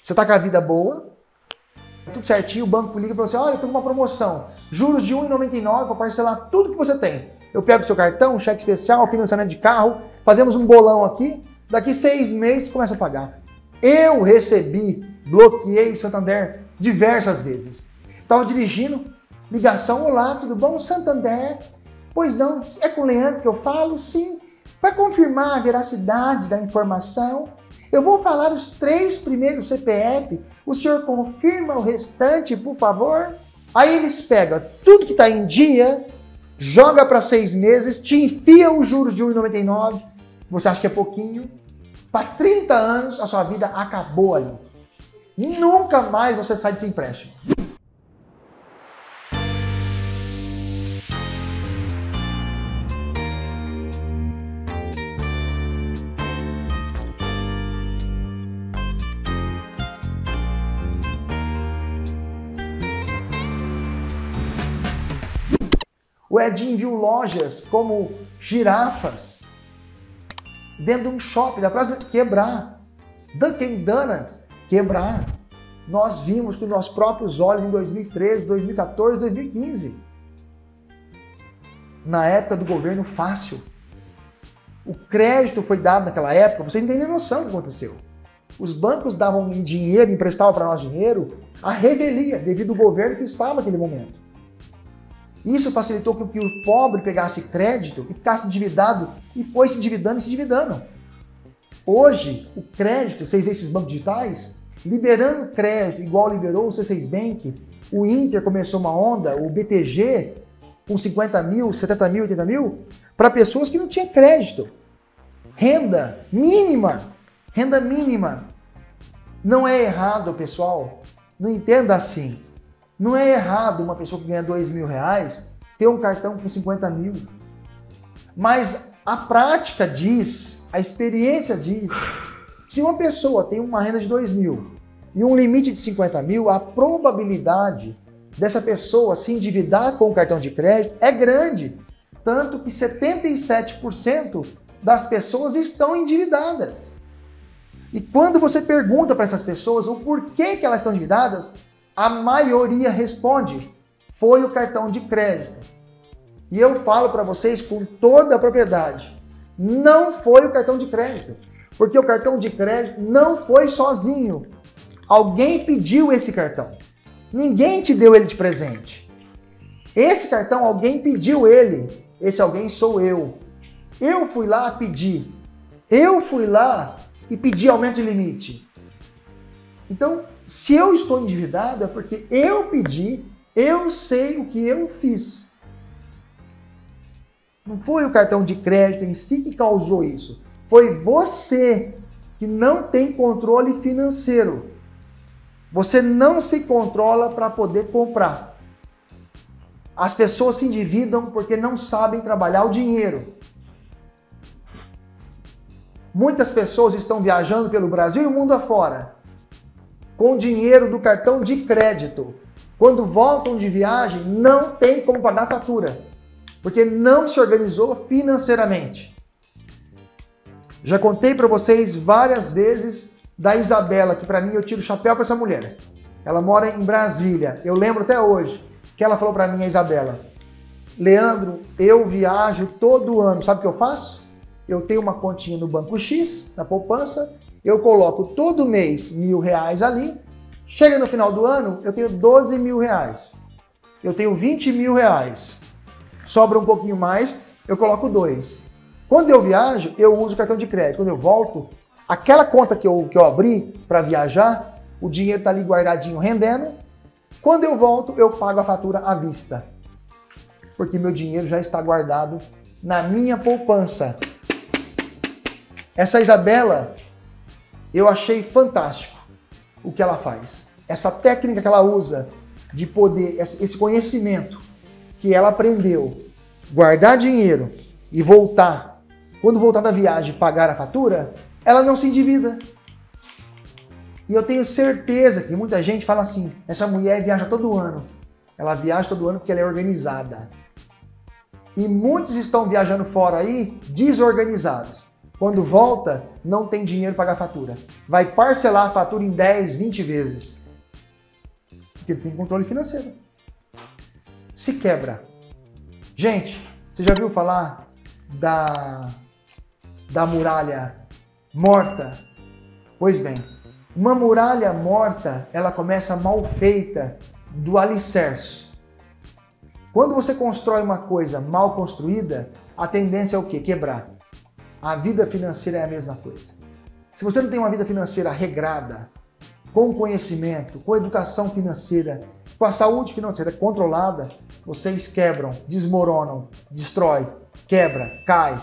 Você tá com a vida boa, tudo certinho, o banco liga para você, olha, eu tô com uma promoção, juros de R$ 1,99 para parcelar tudo que você tem. Eu pego o seu cartão, cheque especial, financiamento de carro, fazemos um bolão aqui, daqui 6 meses começa a pagar. Eu recebi, bloqueei o Santander diversas vezes. Estava dirigindo, ligação, olá, tudo bom, Santander? Pois não, é com o Leandro que eu falo? Sim. Para confirmar a veracidade da informação, eu vou falar os 3 primeiros CPF, o senhor confirma o restante, por favor? Aí eles pegam tudo que está em dia, joga para 6 meses, te enfia os juros de R$ 1,99, você acha que é pouquinho, para 30 anos a sua vida acabou ali. Nunca mais você sai desse empréstimo. O Edinho viu lojas como girafas dentro de um shopping da praça quebrar. Dunkin' Donuts quebrar. Nós vimos com nossos próprios olhos em 2013, 2014, 2015. Na época do governo fácil. O crédito foi dado naquela época, vocês não têm nem noção do que aconteceu. Os bancos davam dinheiro, emprestavam para nós dinheiro, a revelia, devido ao governo que estava naquele momento. Isso facilitou que o pobre pegasse crédito e ficasse endividado e foi se endividando e se endividando. Hoje, o crédito, vocês veem esses bancos digitais, liberando crédito igual liberou o C6 Bank, o Inter começou uma onda, o BTG com 50 mil, 70 mil, 80 mil, para pessoas que não tinham crédito. Renda mínima. Renda mínima. Não é errado, pessoal. Não entenda assim. Não é errado uma pessoa que ganha R$2.000 ter um cartão com 50 mil. Mas a prática diz, a experiência diz, se uma pessoa tem uma renda de 2 mil e um limite de 50 mil, a probabilidade dessa pessoa se endividar com o cartão de crédito é grande. Tanto que 77% das pessoas estão endividadas. E quando você pergunta para essas pessoas o porquê que elas estão endividadas, a maioria responde, foi o cartão de crédito. E eu falo para vocês com toda a propriedade, não foi o cartão de crédito. Porque o cartão de crédito não foi sozinho. Alguém pediu esse cartão. Ninguém te deu ele de presente. Esse cartão, alguém pediu ele. Esse alguém sou eu. Eu fui lá pedir. Eu fui lá e pedi aumento de limite. Então, se eu estou endividado é porque eu pedi, eu sei o que eu fiz. Não foi o cartão de crédito em si que causou isso. Foi você que não tem controle financeiro. Você não se controla para poder comprar. As pessoas se endividam porque não sabem trabalhar o dinheiro. Muitas pessoas estão viajando pelo Brasil e o mundo afora com dinheiro do cartão de crédito. Quando voltam de viagem, não tem como pagar a fatura, porque não se organizou financeiramente. Já contei para vocês várias vezes da Isabela, que para mim eu tiro o chapéu para essa mulher. Ela mora em Brasília. Eu lembro até hoje que ela falou para mim, a Isabela, Leandro, eu viajo todo ano. Sabe o que eu faço? Eu tenho uma continha no Banco X, na poupança, eu coloco todo mês R$1.000 ali, chega no final do ano, eu tenho R$12.000. Eu tenho R$20.000. Sobra um pouquinho mais, eu coloco 2. Quando eu viajo, eu uso o cartão de crédito. Quando eu volto, aquela conta que eu abri para viajar, o dinheiro está ali guardadinho, rendendo. Quando eu volto, eu pago a fatura à vista. Porque meu dinheiro já está guardado na minha poupança. Essa Isabela, eu achei fantástico o que ela faz. Essa técnica que ela usa de poder, esse conhecimento que ela aprendeu, guardar dinheiro e voltar, quando voltar da viagem pagar a fatura, ela não se endivida. E eu tenho certeza que muita gente fala assim, essa mulher viaja todo ano. Ela viaja todo ano porque ela é organizada. E muitos estão viajando fora aí desorganizados. Quando volta, não tem dinheiro para pagar a fatura. Vai parcelar a fatura em 10, 20 vezes. Porque ele tem controle financeiro. Se quebra. Gente, você já viu falar da muralha morta? Pois bem, uma muralha morta, ela começa mal feita do alicerce. Quando você constrói uma coisa mal construída, a tendência é o quê? Quebrar. A vida financeira é a mesma coisa. Se você não tem uma vida financeira regrada, com conhecimento, com educação financeira, com a saúde financeira controlada, vocês quebram, desmoronam, destrói, quebra, cai.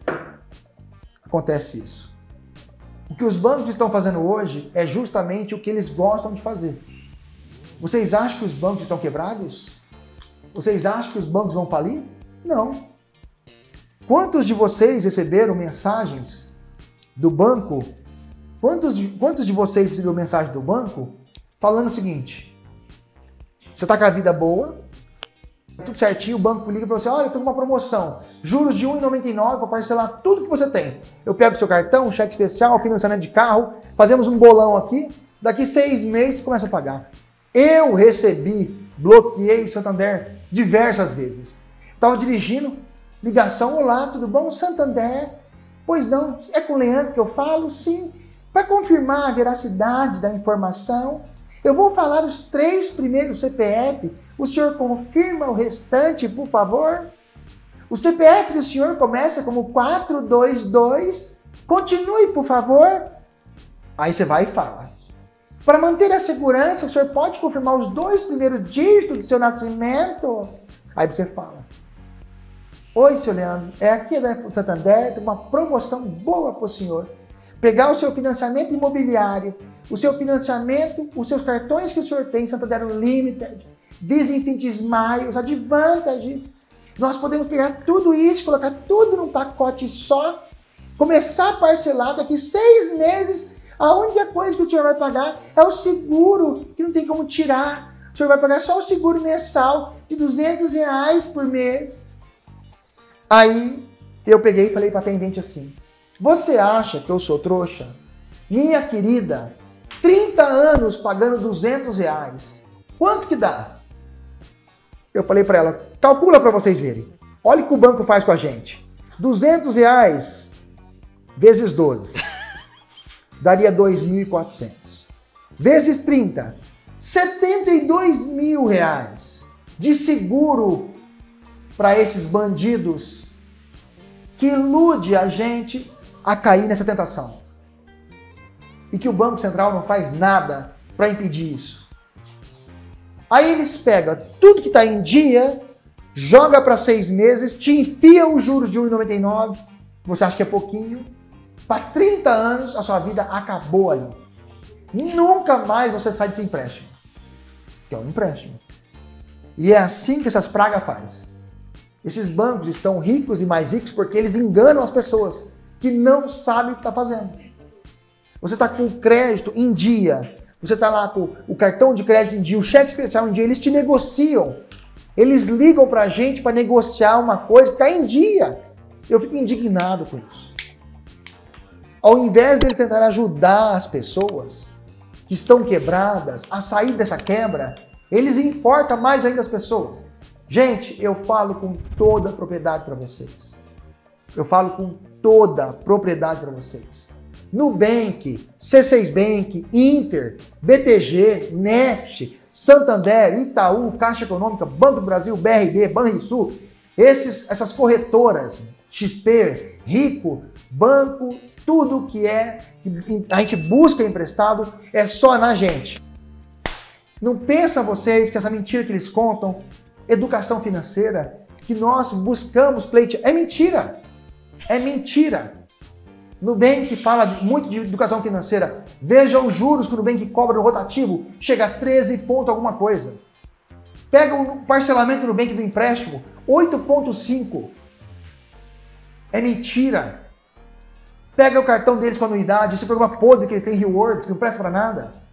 Acontece isso. O que os bancos estão fazendo hoje é justamente o que eles gostam de fazer. Vocês acham que os bancos estão quebrados? Vocês acham que os bancos vão falir? Não. Quantos de vocês receberam mensagens do banco? Quantos de vocês receberam mensagem do banco falando o seguinte: você está com a vida boa, tudo certinho, o banco liga para você, olha, eu estou com uma promoção, juros de R$ 1,99 para parcelar tudo que você tem. Eu pego o seu cartão, cheque especial, financiamento de carro, fazemos um bolão aqui, daqui 6 meses você começa a pagar. Eu recebi, bloqueei o Santander diversas vezes. Estava dirigindo, ligação, olá, tudo bom? Santander? Pois não, é com o Leandro que eu falo? Sim. Para confirmar a veracidade da informação, eu vou falar os 3 primeiros CPF. O senhor confirma o restante, por favor? O CPF do senhor começa como 422. Continue, por favor. Aí você vai e fala. Para manter a segurança, o senhor pode confirmar os 2 primeiros dígitos do seu nascimento? Aí você fala. Oi, seu Leandro, é aqui da Santander, tem uma promoção boa para o senhor. Pegar o seu financiamento imobiliário, o seu financiamento, os seus cartões que o senhor tem, Santander Unlimited, Visa Infinity Smiles, Advantage. Nós podemos pegar tudo isso, colocar tudo num pacote só, começar a parcelar daqui 6 meses. A única coisa que o senhor vai pagar é o seguro, que não tem como tirar. O senhor vai pagar só o seguro mensal de R$200 por mês. Aí eu peguei e falei para a atendente assim: você acha que eu sou trouxa? Minha querida, 30 anos pagando R$200. Quanto que dá? Eu falei para ela, calcula para vocês verem. Olha o que o banco faz com a gente. R$200 vezes 12. Daria 2.400. Vezes 30. R$72 mil de seguro para esses bandidos que ilude a gente a cair nessa tentação. E que o Banco Central não faz nada para impedir isso. Aí eles pegam tudo que está em dia, joga para 6 meses, te enfia os juros de 1,99, você acha que é pouquinho, para 30 anos a sua vida acabou ali. Nunca mais você sai desse empréstimo. Que é um empréstimo. E é assim que essas pragas fazem. Esses bancos estão ricos e mais ricos porque eles enganam as pessoas que não sabem o que está fazendo. Você está com o crédito em dia, você está lá com o cartão de crédito em dia, o cheque especial em dia, eles te negociam. Eles ligam para a gente para negociar uma coisa que está em dia. Eu fico indignado com isso. Ao invés deles tentarem ajudar as pessoas que estão quebradas a sair dessa quebra, eles enforcam mais ainda as pessoas. Gente, eu falo com toda a propriedade para vocês. Eu falo com toda a propriedade para vocês. Nubank, C6 Bank, Inter, BTG, NET, Santander, Itaú, Caixa Econômica, Banco do Brasil, BRB, Banrisul, essas corretoras, XP, Rico, Banco, tudo que a gente busca emprestado é só na gente. Não pensam vocês que essa mentira que eles contam, educação financeira, que nós buscamos pleitear, é mentira. É mentira. Nubank fala muito de educação financeira. Veja os juros que o Nubank cobra no rotativo, chega a 13 ponto alguma coisa. Pega o parcelamento do Nubank do empréstimo, 8,5. É mentira. Pega o cartão deles com anuidade, esse programa podre que eles têm, rewards, que não presta para nada.